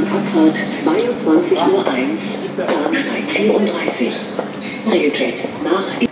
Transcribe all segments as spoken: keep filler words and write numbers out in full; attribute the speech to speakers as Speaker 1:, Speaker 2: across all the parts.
Speaker 1: Abfahrt zweiundzwanzig Uhr eins, Bahnsteig vierunddreißig. Railjet nach...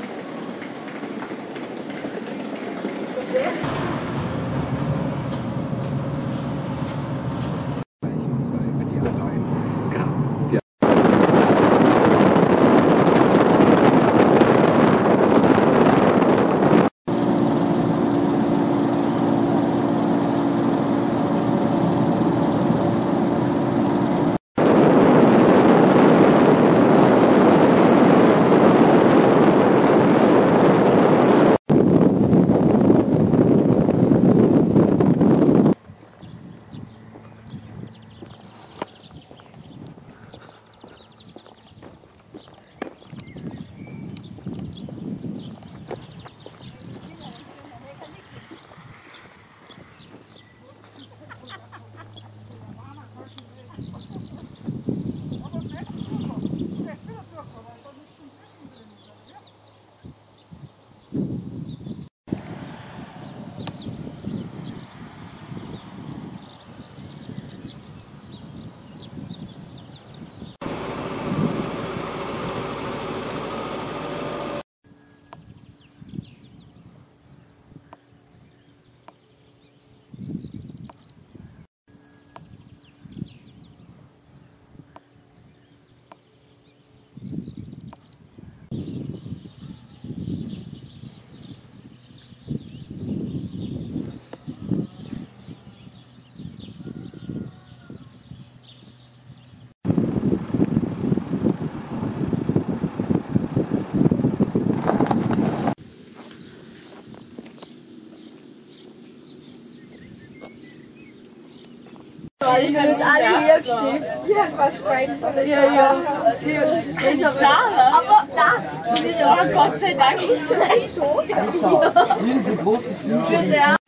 Speaker 2: Ich habe es alle hier geschickt. Ja, wahrscheinlich. Ja, ja. Ja. Aber da, oh Gott sei Dank.
Speaker 3: Hier diese große Flügel.